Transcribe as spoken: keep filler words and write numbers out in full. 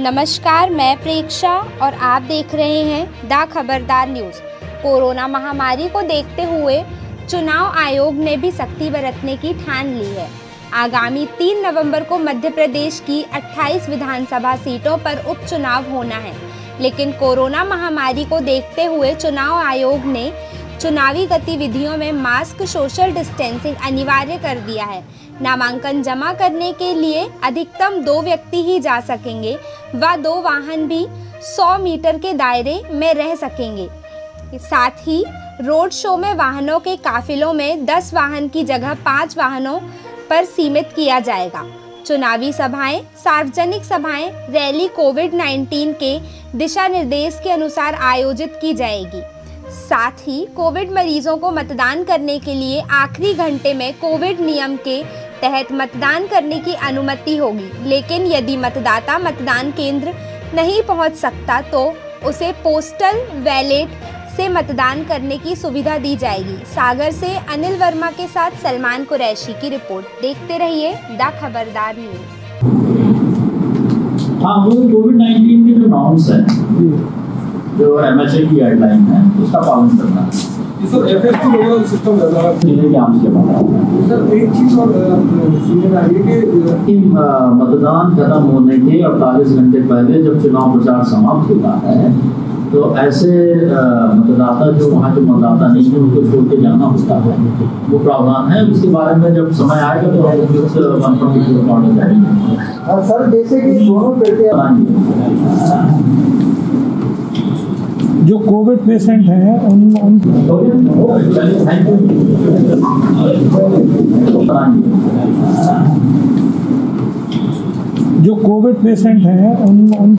नमस्कार, मैं प्रेक्षा और आप देख रहे हैं द खबरदार न्यूज़। कोरोना महामारी को देखते हुए चुनाव आयोग ने भी सख्ती बरतने की ठान ली है। आगामी तीन नवंबर को मध्य प्रदेश की अट्ठाईस विधानसभा सीटों पर उपचुनाव होना है, लेकिन कोरोना महामारी को देखते हुए चुनाव आयोग ने चुनावी गतिविधियों में मास्क, सोशल डिस्टेंसिंग अनिवार्य कर दिया है। नामांकन जमा करने के लिए अधिकतम दो व्यक्ति ही जा सकेंगे व दो वाहन भी सौ मीटर के दायरे में रह सकेंगे। साथ ही रोड शो में वाहनों के काफिलों में दस वाहन की जगह पाँच वाहनों पर सीमित किया जाएगा। चुनावी सभाएं, सार्वजनिक सभाएं, रैली कोविड उन्नीस के दिशा निर्देश के अनुसार आयोजित की जाएगी। साथ ही कोविड मरीजों को मतदान करने के लिए आखिरी घंटे में कोविड नियम के तहत मतदान करने की अनुमति होगी, लेकिन यदि मतदाता मतदान केंद्र नहीं पहुंच सकता तो उसे पोस्टल बैलेट से मतदान करने की सुविधा दी जाएगी। सागर से अनिल वर्मा के साथ सलमान कुरैशी की रिपोर्ट। देखते रहिए द खबरदार न्यूज़। हाँ, वो कोविड उन्नीस के जो नॉर्म्स हैं, जो एमएचए की गाइडलाइन है, उसका पालन करना है। सर एफएसटी वगैरह सिस्टम लगा है जिले के आम से बना है। सर एक चीज और सुनने में आई है कि मतदान खत्म होने के अड़तालीस घंटे पहले जब चुनाव प्रचार समाप्त होता है तो ऐसे मतदाता जो वहाँ के मतदाता नहीं है उनको छोड़ के जाना होता है, वो प्रावधान है। उसके बारे में जब समय आएगा तो हम उस वन ट्वेंटी फोर ऑर्डर जाएंगे। सर जैसे कि दोनों जो कोविड पेशेंट हैं उन उन जो कोविड पेशेंट हैं उन उन